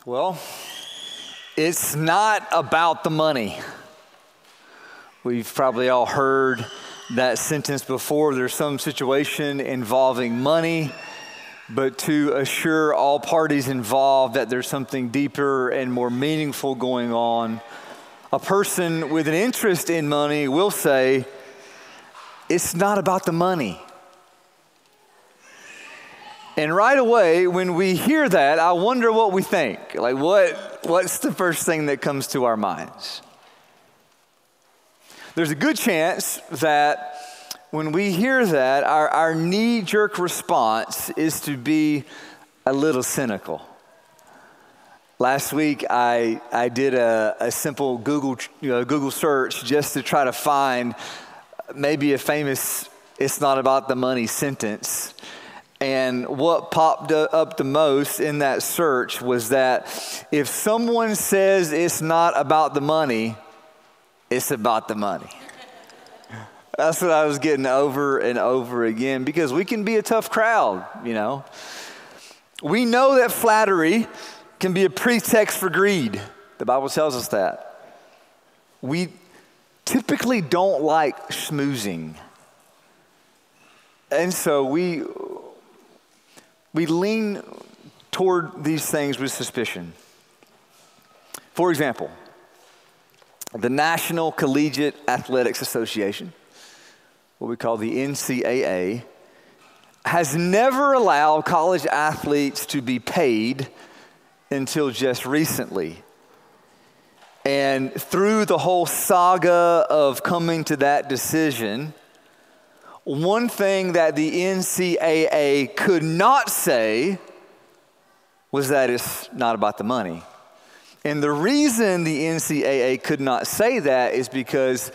Well, it's not about the money. We've probably all heard that sentence before. There's some situation involving money, but to assure all parties involved that there's something deeper and more meaningful going on, a person with an interest in money will say, it's not about the money. And right away, when we hear that, I wonder what we think. Like, what's the first thing that comes to our minds? There's a good chance that when we hear that, our knee-jerk response is to be a little cynical. Last week, I did a simple Google search just to try to find maybe a famous "it's not about the money" sentence. And what popped up the most in that search was that if someone says it's not about the money, it's about the money. That's what I was getting over and over again, because we can be a tough crowd, you know. We know that flattery can be a pretext for greed. The Bible tells us that. We typically don't like schmoozing. And so we lean toward these things with suspicion. For example, the National Collegiate Athletics Association, what we call the NCAA, has never allowed college athletes to be paid until just recently. And through the whole saga of coming to that decision, one thing that the NCAA could not say was that it's not about the money. And the reason the NCAA could not say that is because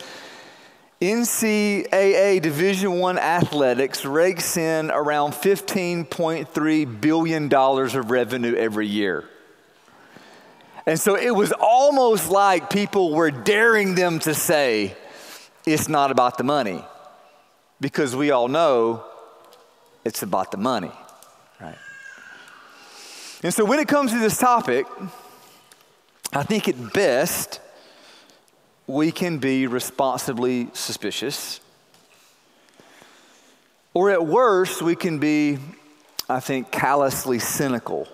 NCAA Division I athletics rakes in around $15.3 billion of revenue every year. And so it was almost like people were daring them to say, it's not about the money. Because we all know it's about the money, right? And so when it comes to this topic, I think at best, we can be responsibly suspicious. Or at worst, we can be, I think, callously cynical.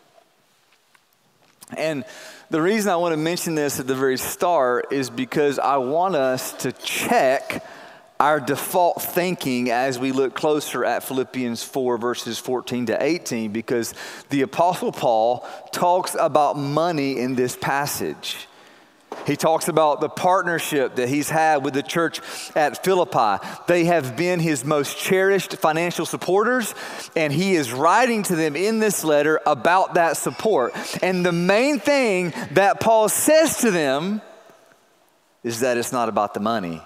And the reason I want to mention this at the very start is because I want us to check our default thinking as we look closer at Philippians 4, verses 14 to 18, because the Apostle Paul talks about money in this passage. He talks about the partnership that he's had with the church at Philippi. They have been his most cherished financial supporters, and he is writing to them in this letter about that support. And the main thing that Paul says to them is that it's not about the money.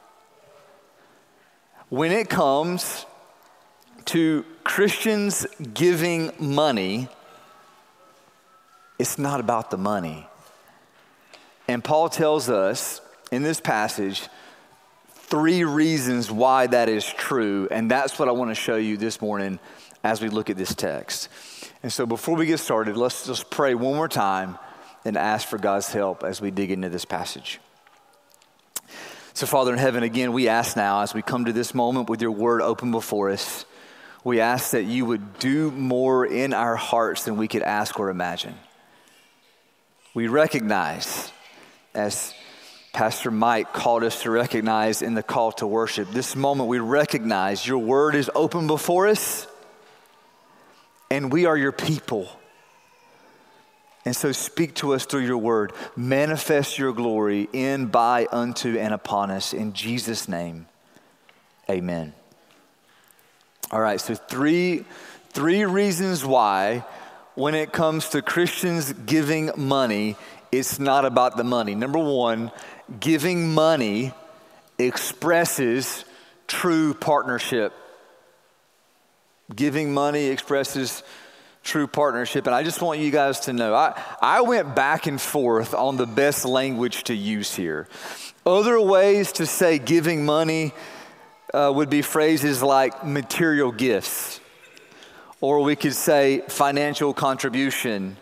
When it comes to Christians giving money, it's not about the money. And Paul tells us in this passage 3 reasons why that is true. And that's what I want to show you this morning as we look at this text. And so before we get started, let's just pray one more time and ask for God's help as we dig into this passage. So Father in heaven, again, we ask now as we come to this moment with your word open before us, we ask that you would do more in our hearts than we could ask or imagine. We recognize, as Pastor Mike called us to recognize in the call to worship, this moment we recognize your word is open before us and we are your people. And so speak to us through your word. Manifest your glory in, by, unto, and upon us. In Jesus' name, amen. All right, so three reasons why when it comes to Christians giving money, it's not about the money. Number 1, giving money expresses true partnership. Giving money expresses true partnership. And I just want you guys to know, I went back and forth on the best language to use here. Other ways to say giving money would be phrases like material gifts, or we could say financial contribution,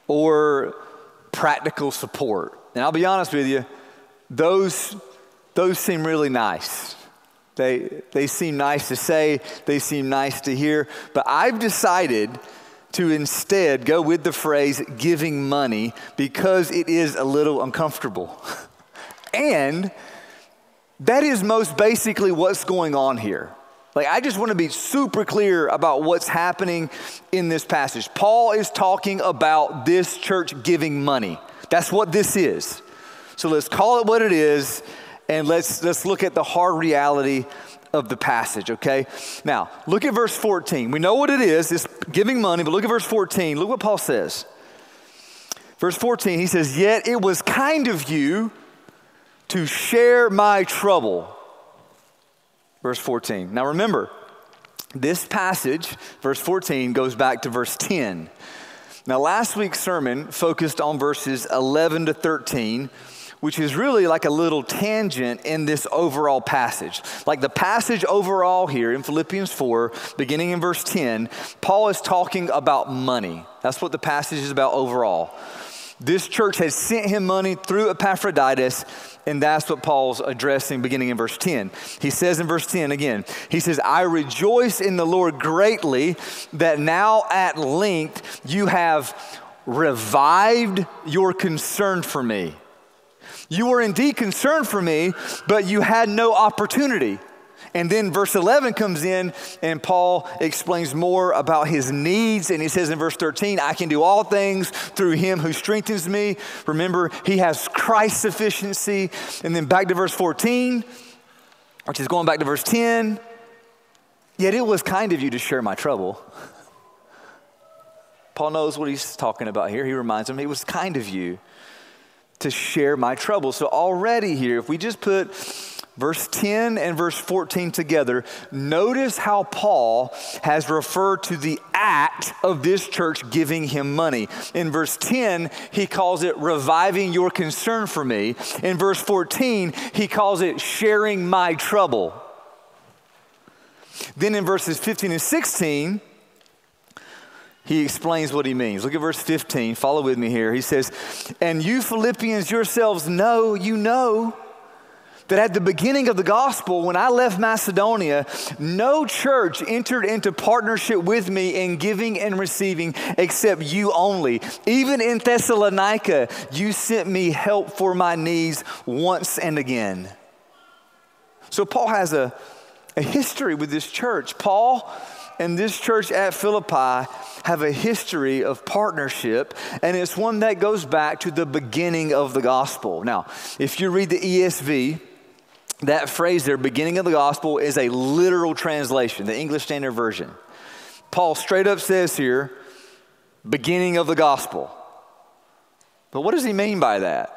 or practical support. And I'll be honest with you, those seem really nice. They seem nice to say, they seem nice to hear, but I've decided to instead go with the phrase giving money because it is a little uncomfortable. And that is most basically what's going on here. Like, I just want to be super clear about what's happening in this passage. Paul is talking about this church giving money. That's what this is. So let's call it what it is, and let's look at the hard reality of the passage, okay? Now, look at verse 14. We know what it is, it's giving money, but look at verse 14. Look what Paul says. Verse 14, he says, "Yet it was kind of you to share my trouble." Verse 14. Now remember, this passage, verse 14, goes back to verse 10. Now last week's sermon focused on verses 11 to 13, which is really like a little tangent in this overall passage. Like the passage overall here in Philippians 4, beginning in verse 10, Paul is talking about money. That's what the passage is about overall. This church has sent him money through Epaphroditus, and that's what Paul's addressing beginning in verse 10. He says in verse 10 again, he says, "I rejoice in the Lord greatly that now at length you have revived your concern for me." You were indeed concerned for me, but you had no opportunity. And then verse 11 comes in and Paul explains more about his needs. And he says in verse 13, "I can do all things through him who strengthens me." Remember, he has Christ's sufficiency. And then back to verse 14, which is going back to verse 10. "Yet it was kind of you to share my trouble." Paul knows what he's talking about here. He reminds him, it was kind of you to share my trouble. So already here, if we just put verse 10 and verse 14 together, notice how Paul has referred to the act of this church giving him money. In verse 10, he calls it reviving your concern for me. In verse 14, he calls it sharing my trouble. Then in verses 15 and 16, he explains what he means. Look at verse 15. Follow with me here. He says, "And you Philippians yourselves know, that at the beginning of the gospel, when I left Macedonia, no church entered into partnership with me in giving and receiving except you only. Even in Thessalonica, you sent me help for my needs once and again." So Paul has a history with this church. Paul and this church at Philippi have a history of partnership, and it's one that goes back to the beginning of the gospel. Now, if you read the ESV, that phrase there, beginning of the gospel, is a literal translation, the English Standard Version. Paul straight up says here, beginning of the gospel. But what does he mean by that?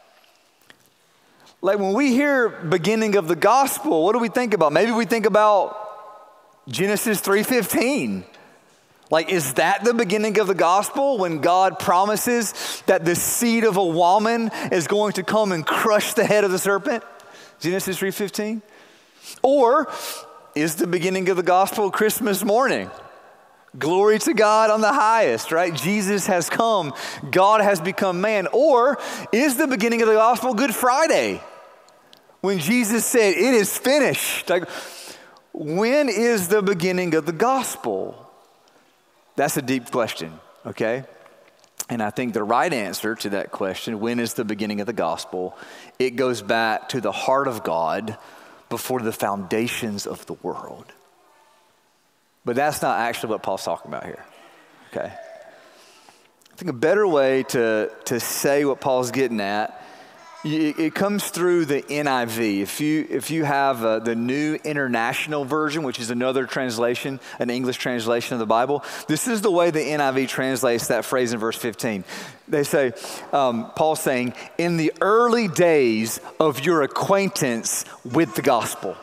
Like when we hear beginning of the gospel, what do we think about? Maybe we think about Genesis 3:15. Like, is that the beginning of the gospel when God promises that the seed of a woman is going to come and crush the head of the serpent? Genesis 3:15? Or is the beginning of the gospel Christmas morning? Glory to God on the highest, right? Jesus has come. God has become man. Or is the beginning of the gospel Good Friday? When Jesus said, "It is finished." Like, when is the beginning of the gospel? That's a deep question, okay? And I think the right answer to that question, when is the beginning of the gospel, it goes back to the heart of God before the foundations of the world. But that's not actually what Paul's talking about here, okay? I think a better way to say what Paul's getting at, it comes through the NIV. If you have the New International Version, which is another translation, an English translation of the Bible, this is the way the NIV translates that phrase in verse 15. They say, Paul's saying, "In the early days of your acquaintance with the gospel."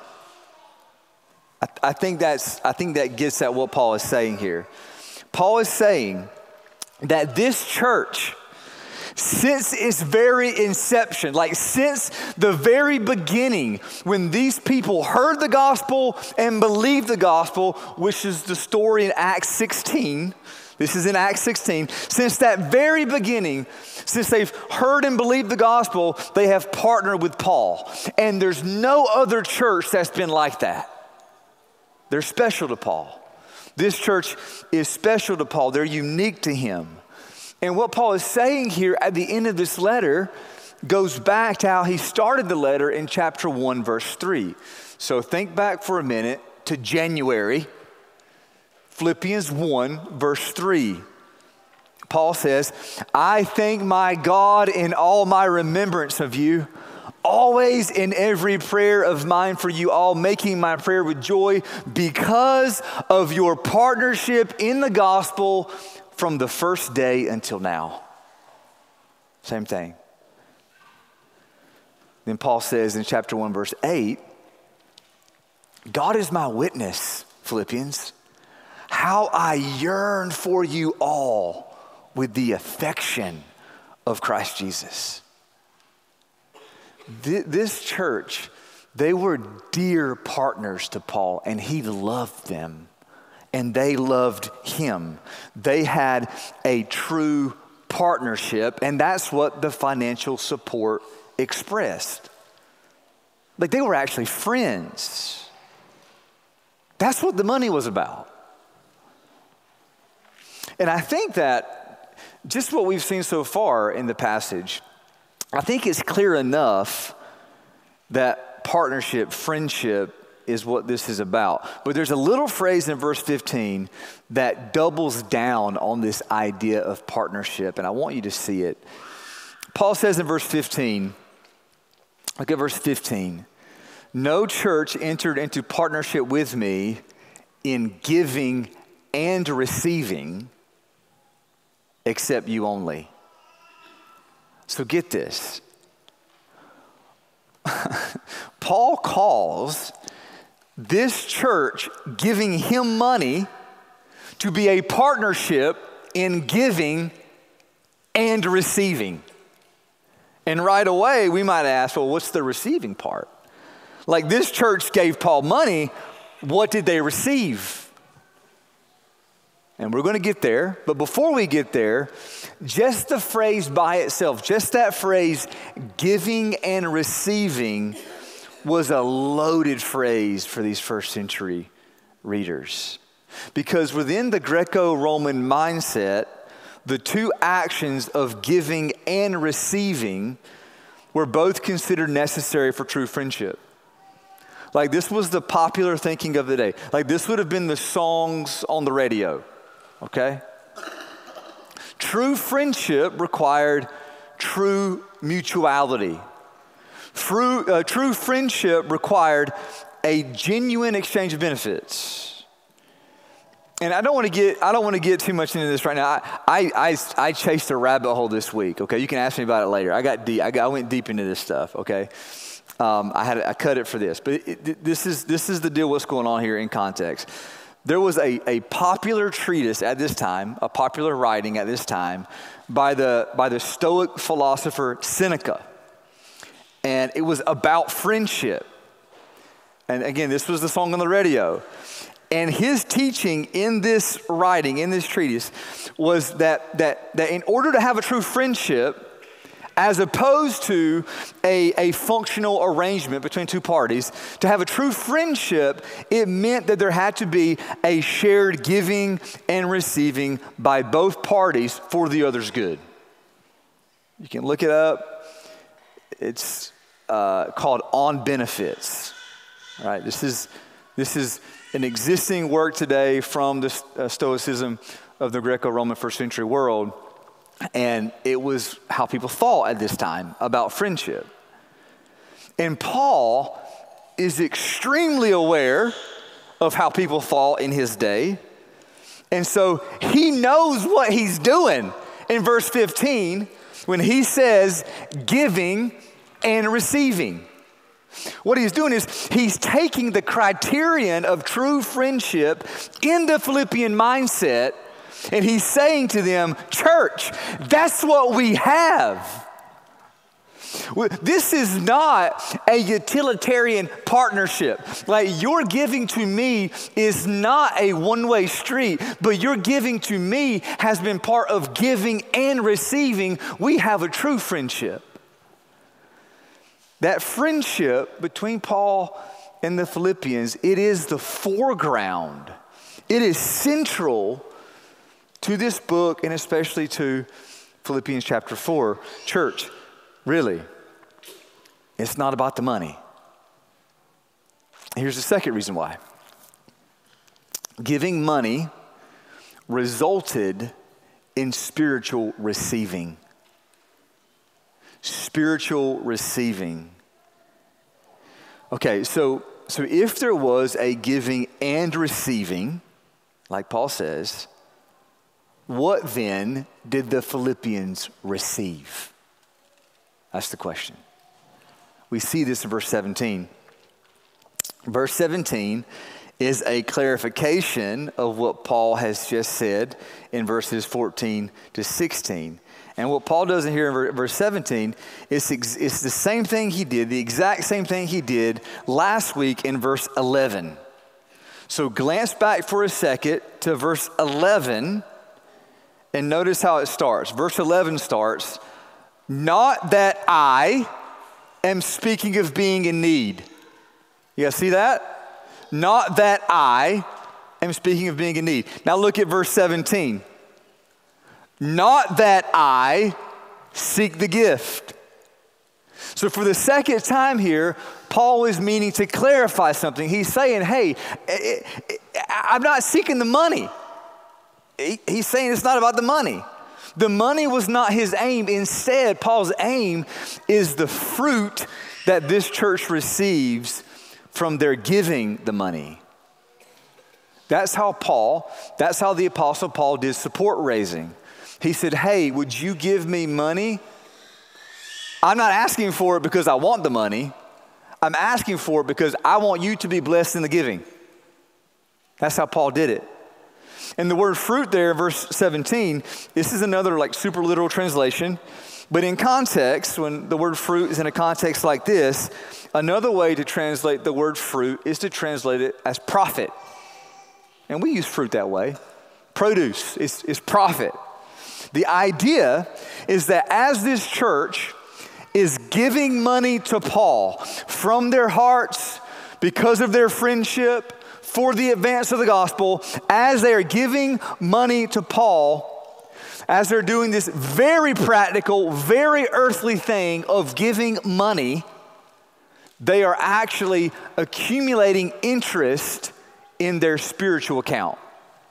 I think that gets at what Paul is saying here. Paul is saying that this church, since its very inception, like since the very beginning, when these people heard the gospel and believed the gospel, which is the story in Acts 16 This is in Acts 16. Since that very beginning, since they've heard and believed the gospel, they have partnered with Paul. And there's no other church that's been like that. They're special to Paul. This church is special to Paul. They're unique to him. And what Paul is saying here at the end of this letter goes back to how he started the letter in chapter 1, verse 3. So think back for a minute to January, Philippians 1, verse 3. Paul says, I thank my God in all my remembrance of you, always in every prayer of mine for you all, making my prayer with joy because of your partnership in the gospel from the first day until now. Same thing. Then Paul says in chapter 1, verse 8, God is my witness, Philippians, how I yearn for you all with the affection of Christ Jesus. This church, they were dear partners to Paul, and he loved them, and they loved him. They had a true partnership, and that's what the financial support expressed. Like they were actually friends. That's what the money was about. And I think that just what we've seen so far in the passage, I think it's clear enough that partnership, friendship is what this is about. But there's a little phrase in verse 15 that doubles down on this idea of partnership, and I want you to see it. Paul says in verse 15, look at verse 15. No church entered into partnership with me in giving and receiving except you only. So get this. Paul calls this church giving him money to be a partnership in giving and receiving. And right away, we might ask, well, what's the receiving part? Like this church gave Paul money, what did they receive? And we're going to get there, but before we get there, just the phrase by itself, just that phrase, giving and receiving, was a loaded phrase for these first century readers. Because within the Greco-Roman mindset, the two actions of giving and receiving were both considered necessary for true friendship. Like this was the popular thinking of the day. Like this would have been the songs on the radio, okay? True friendship required true mutuality. True friendship required a genuine exchange of benefits. And I don't want to get too much into this right now. I chased a rabbit hole this week. Okay, you can ask me about it later. I went deep into this stuff. Okay, I cut it for this, but this is the deal. What's going on here in context? There was a popular treatise at this time, a popular writing at this time, by the Stoic philosopher Seneca, and it was about friendship. And again, this was the song on the radio. And his teaching in this writing, in this treatise, was that in order to have a true friendship, as opposed to a functional arrangement between two parties, to have a true friendship, it meant that there had to be a shared giving and receiving by both parties for the other's good. You can look it up. It's called On Benefits. All right, this is an existing work today from the Stoicism of the Greco-Roman first century world. And it was how people thought at this time about friendship. And Paul is extremely aware of how people thought in his day. And so he knows what he's doing in verse 15 when he says giving and receiving. What he's doing is he's taking the criterion of true friendship in the Philippian mindset, and he's saying to them, church, that's what we have. This is not a utilitarian partnership. Like, your giving to me is not a one-way street, but your giving to me has been part of giving and receiving. We have a true friendship. That friendship between Paul and the Philippians, it is the foreground. It is central to this book, and especially to Philippians chapter 4. Church, really, it's not about the money. Here's the second reason why. Giving money resulted in spiritual receiving. Spiritual receiving. Okay, so if there was a giving and receiving, like Paul says, what then did the Philippians receive? That's the question. We see this in verse 17. Verse 17 is a clarification of what Paul has just said in verses 14 to 16. And what Paul does in here in verse 17 is it's the same thing he did, the exact same thing he did last week in verse 11. So glance back for a second to verse 11 and notice how it starts. Verse 11 starts, "Not that I am speaking of being in need." You guys see that? Not that I am speaking of being in need. Now look at verse 17. "Not that I seek the gift." So for the second time here, Paul is meaning to clarify something. He's saying, hey, I'm not seeking the money. He's saying it's not about the money. The money was not his aim. Instead, Paul's aim is the fruit that this church receives from their giving the money. That's how the Apostle Paul did support raising. He said, hey, would you give me money? I'm not asking for it because I want the money. I'm asking for it because I want you to be blessed in the giving. That's how Paul did it. And the word fruit there, verse 17, this is another like super literal translation. But in context, when the word fruit is in a context like this, another way to translate the word fruit is to translate it as profit. And we use fruit that way. Produce is profit. The idea is that as this church is giving money to Paul from their hearts because of their friendship for the advance of the gospel, as they are giving money to Paul, as they're doing this very practical, very earthly thing of giving money, they are actually accumulating interest in their spiritual account.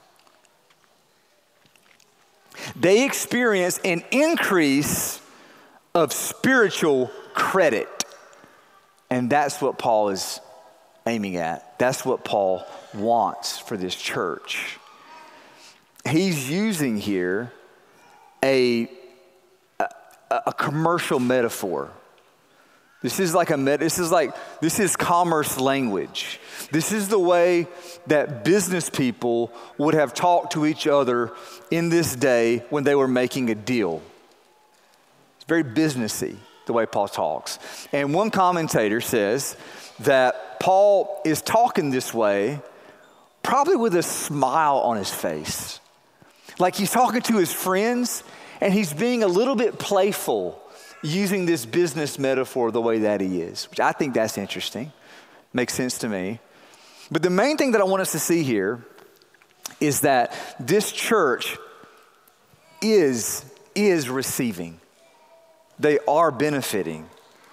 They experience an increase of spiritual credit. And that's what Paul is aiming at. That's what Paul wants for this church. He's using here a commercial metaphor. This is commerce language. This is the way that business people would have talked to each other in this day when they were making a deal. It's very businessy, the way Paul talks. And one commentator says that Paul is talking this way probably with a smile on his face. Like he's talking to his friends and he's being a little bit playful using this business metaphor the way that he is, which I think that's interesting. Makes sense to me. But the main thing that I want us to see here is that this church is receiving. They are benefiting.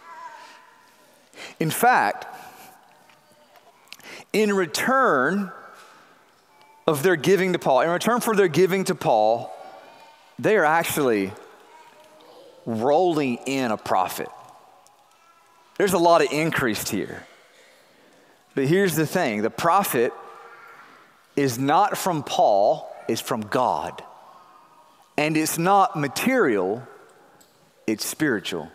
In fact, in return of their giving to Paul, in return for their giving to Paul, they are actually rolling in a profit. There's a lot of increase here. But here's the thing, the profit is not from Paul, it's from God. And it's not material, it's spiritual.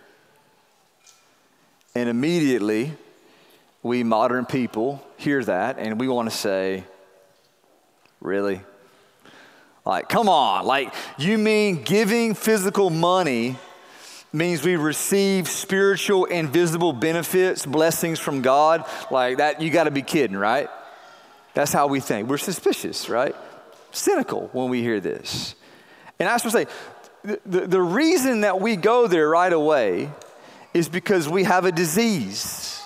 And immediately, we modern people hear that and we want to say, really? Like, come on, like, you mean giving physical money means we receive spiritual and visible benefits, blessings from God. Like that, you got to be kidding, right? That's how we think. We're suspicious, right? Cynical when we hear this. And I was going to say, the reason that we go there right away is because we have a disease.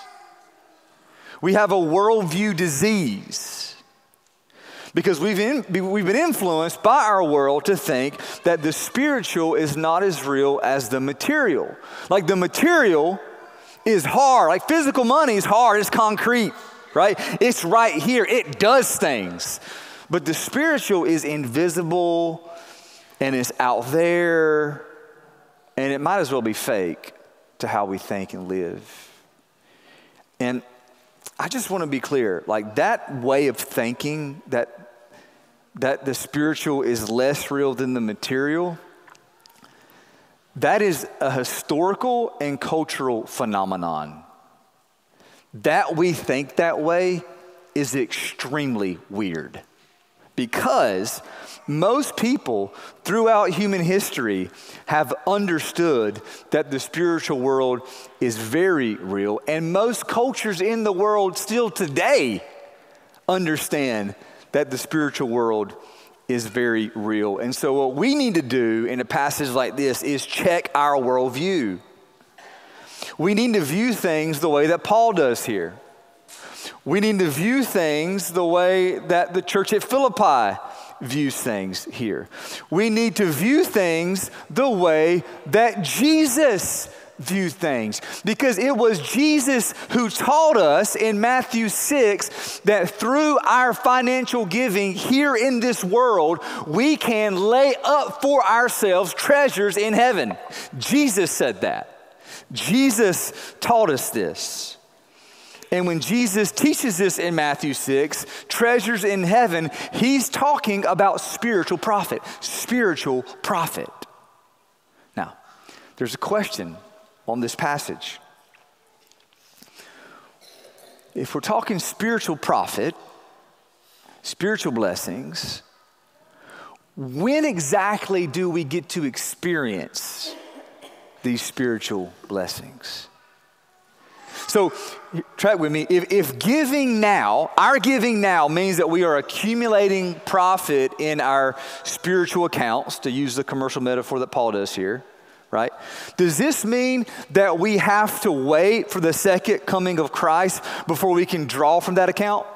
We have a worldview disease. Because we've been influenced by our world to think that the spiritual is not as real as the material. Like the material is hard. Like physical money is hard. It's concrete, right? It's right here. It does things. But the spiritual is invisible and it's out there. And it might as well be fake to how we think and live. And I just want to be clear. Like that way of thinking that the spiritual is less real than the material, that is a historical and cultural phenomenon. That we think that way is extremely weird because most people throughout human history have understood that the spiritual world is very real, and most cultures in the world still today understand that the spiritual world is very real. And so what we need to do in a passage like this is check our worldview. We need to view things the way that Paul does here. We need to view things the way that the church at Philippi views things here. We need to view things the way that Jesus view things, because it was Jesus who taught us in Matthew 6 that through our financial giving here in this world, we can lay up for ourselves treasures in heaven. Jesus said that. Jesus taught us this. And when Jesus teaches this in Matthew 6, treasures in heaven, he's talking about spiritual profit. Spiritual profit. Now, there's a question on this passage. If we're talking spiritual profit, spiritual blessings, when exactly do we get to experience these spiritual blessings? So, track with me. If giving now, our giving now means that we are accumulating profit in our spiritual accounts, to use the commercial metaphor that Paul does here, right? Does this mean that we have to wait for the second coming of Christ before we can draw from that account?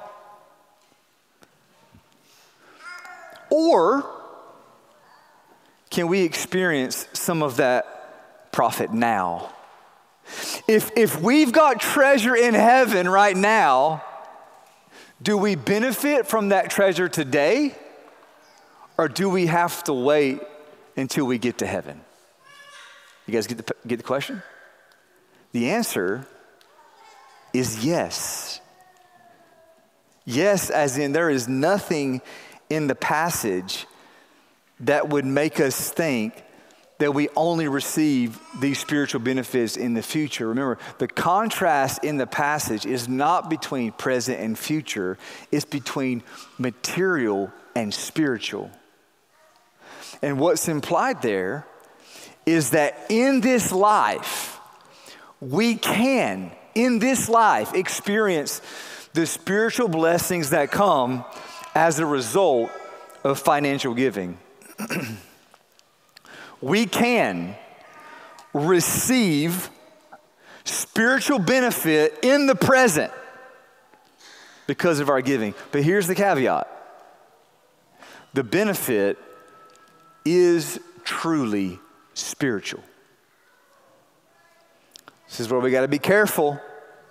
Or can we experience some of that profit now? If we've got treasure in heaven right now, do we benefit from that treasure today? Or do we have to wait until we get to heaven? You guys get the question? The answer is yes. Yes, as in there is nothing in the passage that would make us think that we only receive these spiritual benefits in the future. Remember, the contrast in the passage is not between present and future. It's between material and spiritual. And what's implied there is that in this life, we can, in this life, experience the spiritual blessings that come as a result of financial giving. We can receive spiritual benefit in the present because of our giving. But here's the caveat. The benefit is truly spiritual. This is where we got to be careful,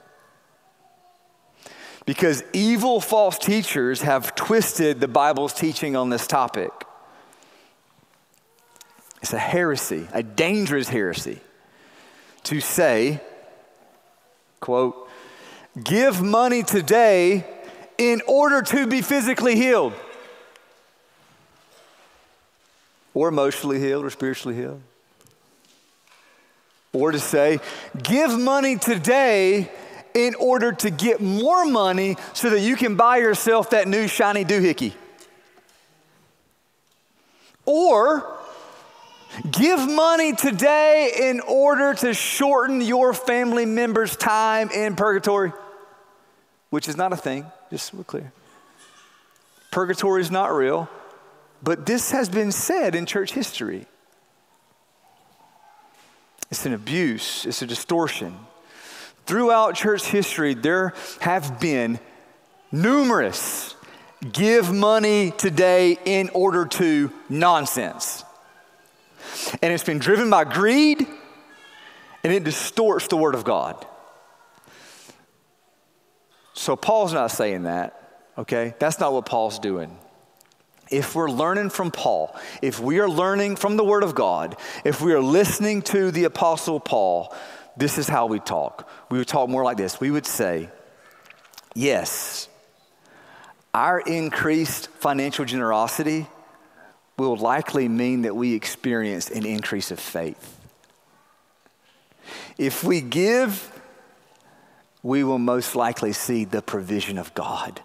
because evil false teachers have twisted the Bible's teaching on this topic. It's a heresy, a dangerous heresy, to say, quote, give money today in order to be physically healed, or emotionally healed, or spiritually healed. Or to say, give money today in order to get more money so that you can buy yourself that new shiny doohickey. Or Give money today in order to shorten your family member's time in purgatory, which is not a thing, just so we're clear. Purgatory is not real, but this has been said in church history. It's an abuse, it's a distortion. Throughout church history, there have been numerous give money today in order to nonsense. And it's been driven by greed, and it distorts the word of God. So Paul's not saying that, okay? That's not what Paul's doing. If we're learning from Paul, if we are learning from the word of God, if we are listening to the apostle Paul, this is how we talk. We would talk more like this. We would say, yes, our increased financial generosity will likely mean that we experience an increase of faith. If we give, we will most likely see the provision of God.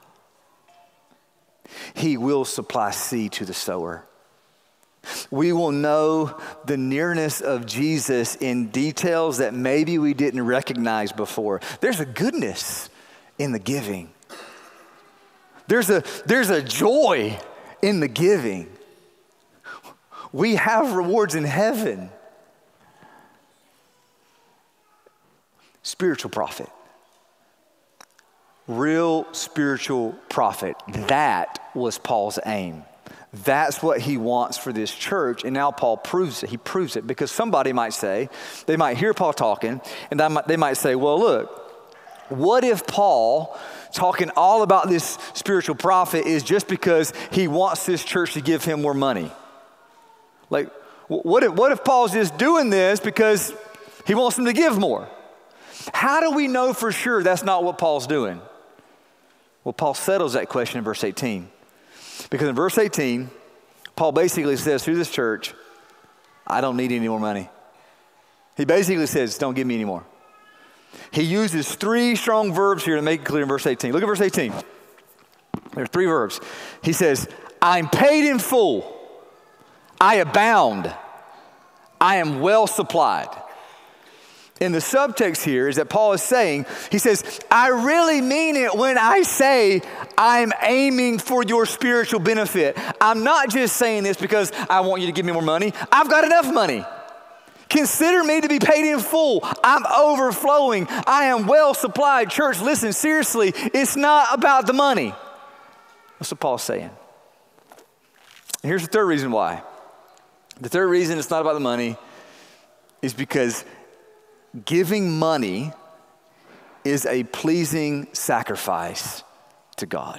He will supply seed to the sower. We will know the nearness of Jesus in details that maybe we didn't recognize before. There's a goodness in the giving. There's a joy in the giving. We have rewards in heaven. Spiritual profit. Real spiritual profit. That was Paul's aim. That's what he wants for this church. And now Paul proves it. He proves it because somebody might say, they might hear Paul talking, and they might say, well, look, what if Paul talking all about this spiritual profit is just because he wants this church to give him more money? Like, what if Paul's just doing this because he wants them to give more? How do we know for sure that's not what Paul's doing? Well, Paul settles that question in verse 18. Because in verse 18, Paul basically says through this church, I don't need any more money. He basically says, don't give me any more. He uses three strong verbs here to make it clear in verse 18. Look at verse 18. There are three verbs. He says, I'm paid in full. I abound. I am well supplied. And the subtext here is that Paul is saying, he says, I really mean it when I say I'm aiming for your spiritual benefit. I'm not just saying this because I want you to give me more money. I've got enough money. Consider me to be paid in full. I'm overflowing. I am well supplied. Church, listen, seriously, it's not about the money. That's what Paul's saying. And here's the third reason why. The third reason it's not about the money is because giving money is a pleasing sacrifice to God.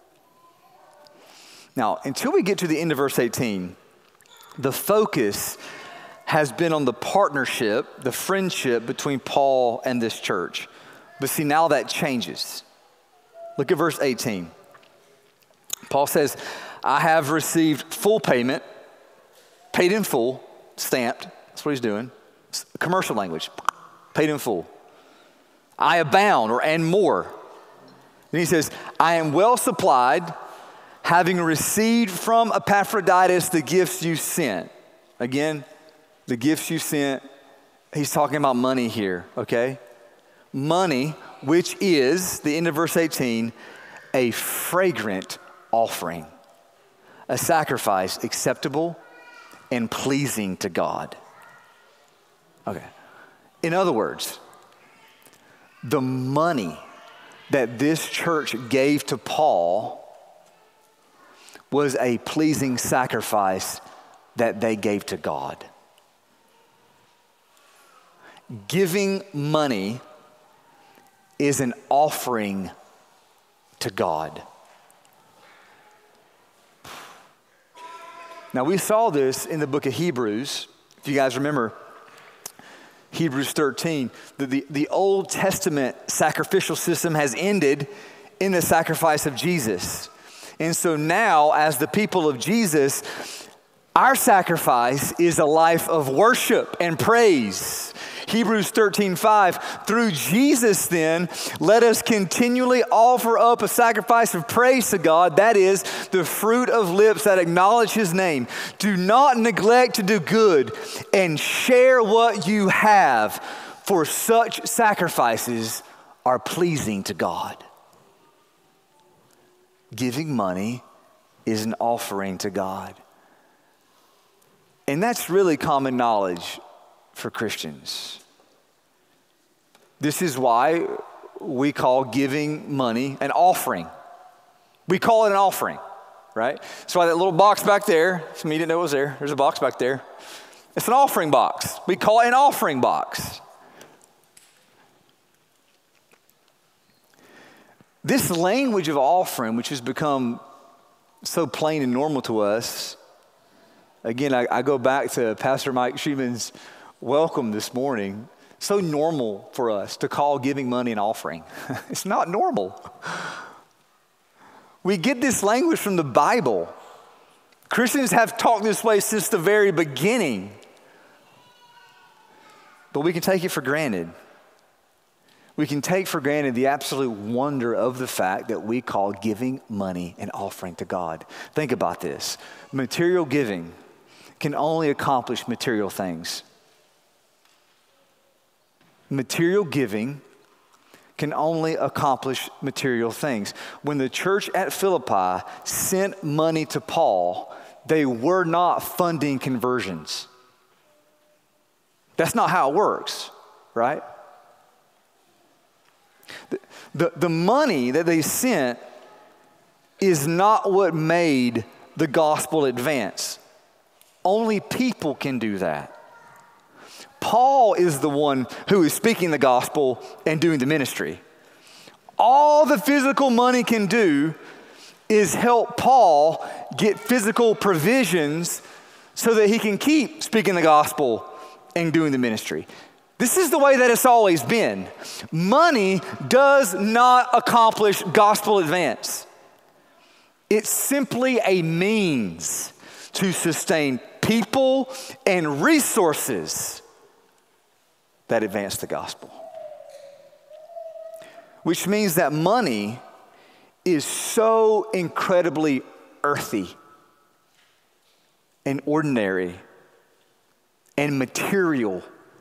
Now, until we get to the end of verse 18, the focus has been on the partnership, the friendship between Paul and this church. But see, now that changes. Look at verse 18. Paul says, I have received full payment, paid in full, stamped. That's what he's doing. It's commercial language. Paid in full. I abound, and more. Then he says, I am well supplied, having received from Epaphroditus the gifts you sent. Again, the gifts you sent, he's talking about money here, okay? Money, which is, the end of verse 18, a fragrant offering, a sacrifice acceptable and pleasing to God. Okay. In other words, the money that this church gave to Paul was a pleasing sacrifice that they gave to God. Giving money is an offering to God. Now, we saw this in the book of Hebrews. If you guys remember, Hebrews 13, the Old Testament sacrificial system has ended in the sacrifice of Jesus. And so now, as the people of Jesus, our sacrifice is a life of worship and praise. Hebrews 13:5, through Jesus then, let us continually offer up a sacrifice of praise to God, that is, the fruit of lips that acknowledge his name. Do not neglect to do good and share what you have, for such sacrifices are pleasing to God. Giving money is an offering to God. And that's really common knowledge for Christians. This is why we call giving money an offering. We call it an offering, right? That's why that little box back there, some of you didn't know it was there. There's a box back there. It's an offering box. We call it an offering box. This language of offering, which has become so plain and normal to us, again, I go back to Pastor Mike Schumann's welcome this morning. So normal for us to call giving money an offering. It's not normal. We get this language from the Bible. Christians have talked this way since the very beginning. But we can take it for granted. We can take for granted the absolute wonder of the fact that we call giving money an offering to God. Think about this. Material giving can only accomplish material things. Material giving can only accomplish material things. When the church at Philippi sent money to Paul, they were not funding conversions. That's not how it works, right? The money that they sent is not what made the gospel advance. Only people can do that. Paul is the one who is speaking the gospel and doing the ministry. All the physical money can do is help Paul get physical provisions so that he can keep speaking the gospel and doing the ministry. This is the way that it's always been. Money does not accomplish gospel advance. It's simply a means to sustain people and resources that advance the gospel. Which means that money is so incredibly earthy and ordinary and material.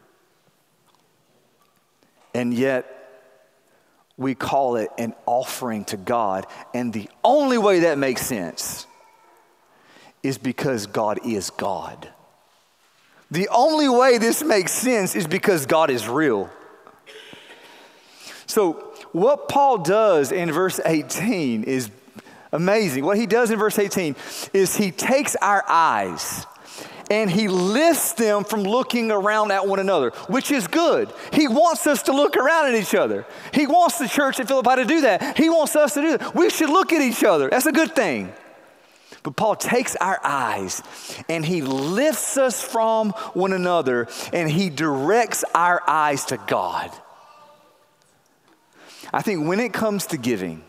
And yet, we call it an offering to God. And the only way that makes sense is because God is God. The only way this makes sense is because God is real. So, what Paul does in verse 18 is amazing. What he does in verse 18 is he takes our eyes and he lifts them from looking around at one another, which is good. He wants us to look around at each other. He wants the church at Philippi to do that. He wants us to do that. We should look at each other. That's a good thing. But Paul takes our eyes and he lifts us from one another and he directs our eyes to God. I think when it comes to giving,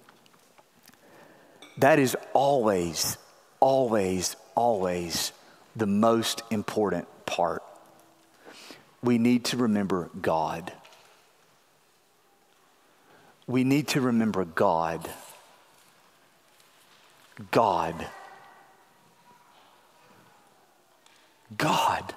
that is always, always, always the most important part. We need to remember God. We need to remember God. God. God.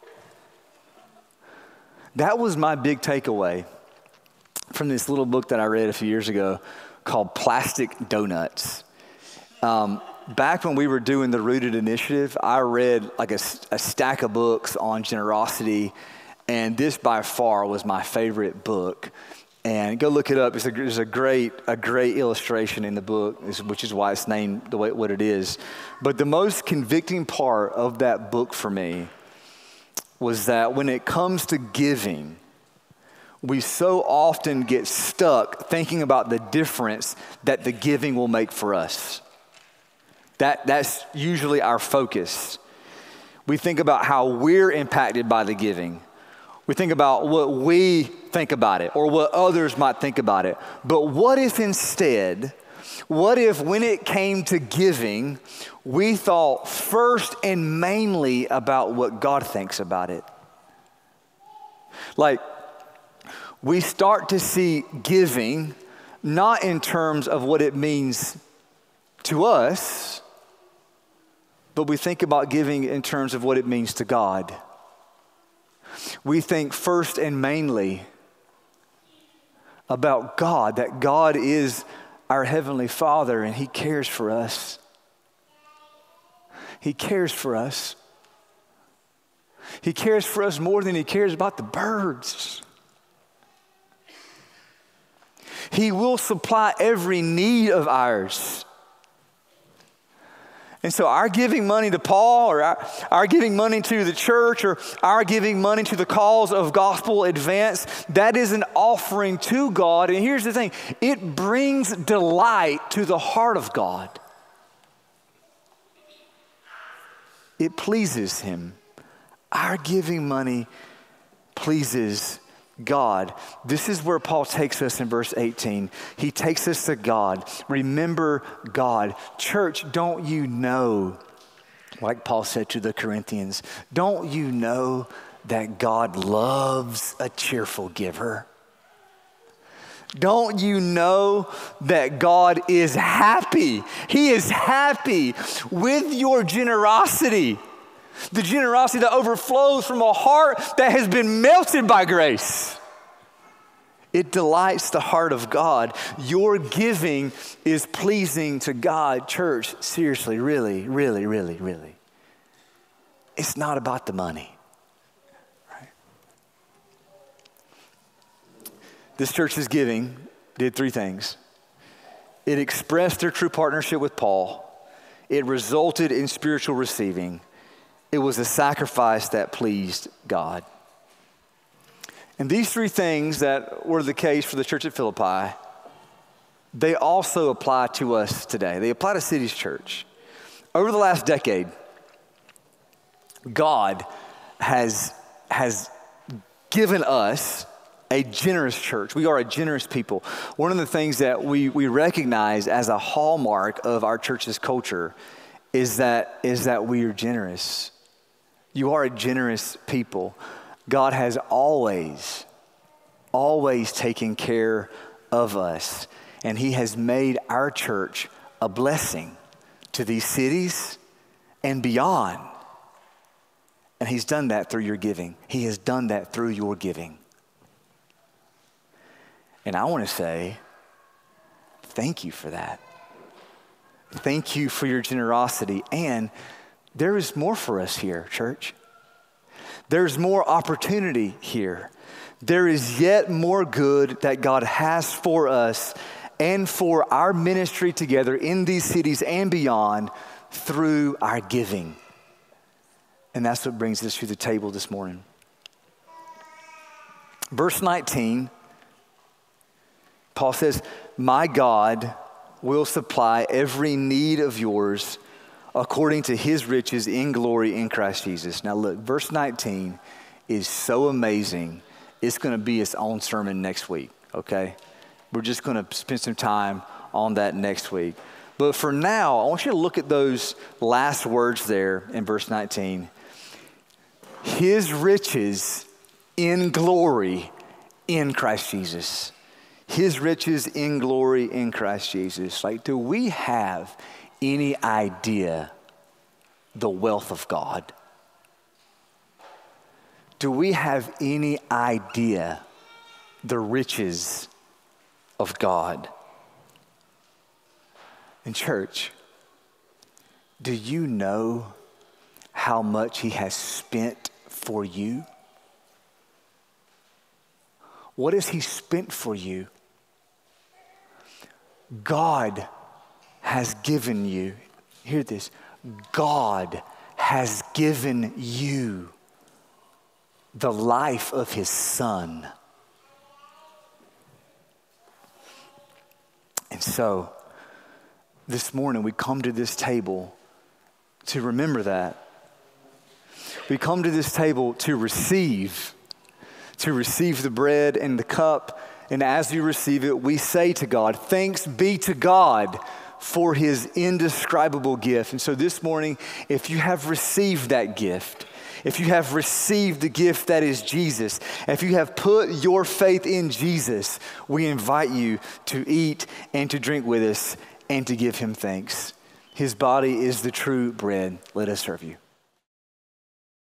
That was my big takeaway from this little book that I read a few years ago called Plastic Donuts. Back when we were doing the Rooted Initiative, I read like a stack of books on generosity, and this by far was my favorite book. And go look it up. There's a great illustration in the book, which is why it's named the way what it is. But the most convicting part of that book for me was that when it comes to giving, we so often get stuck thinking about the difference that the giving will make for us. That's usually our focus. We think about how we're impacted by the giving. We think about what we think about it or what others might think about it. But what if instead, when it came to giving, we thought first and mainly about what God thinks about it? Like, we start to see giving not in terms of what it means to us, but we think about giving in terms of what it means to God. We think first and mainly about God, that God is our Heavenly Father and He cares for us. He cares for us. He cares for us more than He cares about the birds. He will supply every need of ours. And so our giving money to Paul, or our giving money to the church, or our giving money to the cause of gospel advance, that is an offering to God. And here's the thing, it brings delight to the heart of God. It pleases Him. Our giving money pleases God. This is where Paul takes us in verse 18. He takes us to God. Remember God. Church, don't you know, like Paul said to the Corinthians, don't you know that God loves a cheerful giver? Don't you know that God is happy? He is happy with your generosity. The generosity that overflows from a heart that has been melted by grace. It delights the heart of God. Your giving is pleasing to God. Church, seriously, really, really, really, really. It's not about the money. Right? This church's giving did three things. It expressed their true partnership with Paul. It resulted in spiritual receiving. It was a sacrifice that pleased God. And these three things that were the case for the church at Philippi, they also apply to us today. They apply to City's Church. Over the last decade, God has given us a generous church. We are a generous people. One of the things that we recognize as a hallmark of our church's culture is that we are generous. You are a generous people. God has always taken care of us. And He has made our church a blessing to these cities and beyond. And He's done that through your giving. He has done that through your giving. And I want to say, thank you for that. Thank you for your generosity. And there is more for us here, church. There's more opportunity here. There is yet more good that God has for us and for our ministry together in these cities and beyond through our giving. And that's what brings us to the table this morning. Verse 19, Paul says, "My God will supply every need of yours according to His riches in glory in Christ Jesus." Now look, verse 19 is so amazing. It's going to be its own sermon next week, okay? We're just going to spend some time on that next week. But for now, I want you to look at those last words there in verse 19. His riches in glory in Christ Jesus. His riches in glory in Christ Jesus. Like, do we have any idea the wealth of God? Do we have any idea the riches of God? In church, do you know how much He has spent for you? What has He spent for you? God has given you, hear this, God has given you the life of His Son. And so, this morning we come to this table to remember that. We come to this table to receive the bread and the cup. And as we receive it, we say to God, thanks be to God for His indescribable gift. And so this morning, if you have received that gift, if you have received the gift that is Jesus, if you have put your faith in Jesus, we invite you to eat and to drink with us and to give him thanks. His body is the true bread. Let us serve you.